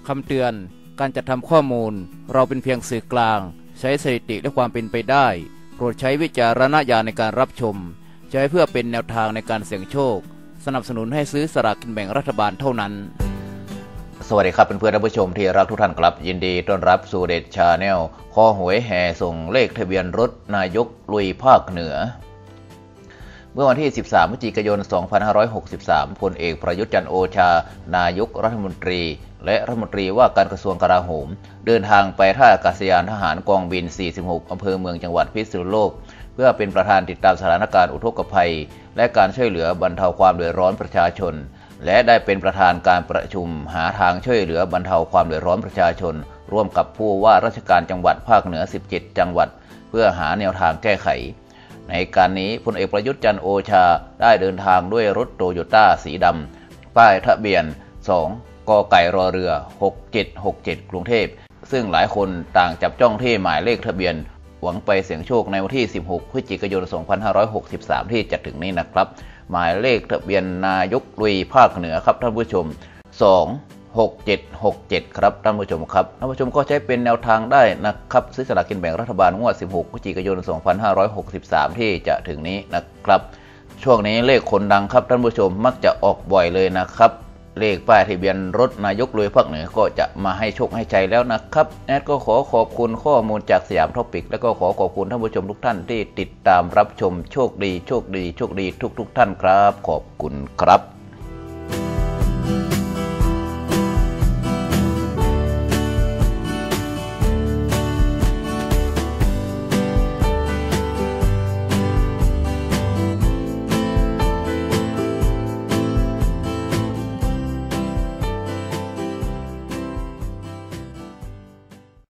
คำเตือนการจัดทำข้อมูลเราเป็นเพียงสื่อกลางใช้สถิติและความเป็นไปได้โปรดใช้วิจารณญาณในการรับชมใช้เพื่อเป็นแนวทางในการเสี่ยงโชคสนับสนุนให้ซื้อสลากกินแบ่งรัฐบาลเท่านั้นสวัสดีครับเพื่อนๆท่านผู้ชมที่รักทุกท่านครับยินดีต้อนรับสู่เดชชาแนลคอหวยแห่ส่งเลขทะเบียนรถนายกลุยภาคเหนือเมื่อวันที่ 13 พฤศจิกายน 2563 พลเอกประยุทธ์จันทร์โอชานายกรัฐมนตรีและรัฐมนตรีว่าการกระทรวงกลาโหมเดินทางไปท่าอากาศยานทหารกองบิน 46 อำเภอเมืองจังหวัดพิษณุโลกเพื่อเป็นประธานติดตามสถานการณ์อุทกภัยและการช่วยเหลือบรรเทาความเดือดร้อนประชาชนและได้เป็นประธานการประชุมหาทางช่วยเหลือบรรเทาความเดือดร้อนประชาชนร่วมกับผู้ว่าราชการจังหวัดภาคเหนือ 17 จังหวัดเพื่อหาแนวทางแก้ไขในการนี้พลเอกประยุทธ์จันทร์โอชาได้เดินทางด้วยรถโตโยต้าสีดำป้ายทะเบียน 2 กไก่รอเรือ 6767 กรุงเทพซึ่งหลายคนต่างจับจ้องที่หมายเลขทะเบียนหวังไปเสี่ยงโชคในวันที่ 16 พฤศจิกายน 2563 ที่จะถึงนี้นะครับหมายเลขทะเบียนนายกลุยภาคเหนือครับท่านผู้ชม 26767 ครับท่านผู้ชมครับท่านผู้ชมก็ใช้เป็นแนวทางได้นะครับซื้อสลากกินแบ่งรัฐบาลงวด 16 พฤศจิกายน 2563 ที่จะถึงนี้นะครับช่วงนี้เลขคนดังครับท่านผู้ชมมักจะออกบ่อยเลยนะครับเลขป้ายทะเบียนรถนายกลุยภาคเหนือก็จะมาให้โชคให้ใจแล้วนะครับแอดก็ขอขอบคุณข้อมูลจากสยามท็อปิกและก็ขอขอบคุณท่านผู้ชมทุกท่านที่ติดตามรับชมโชคดีโชคดีโชคดีทุกท่านครับขอบคุณครับ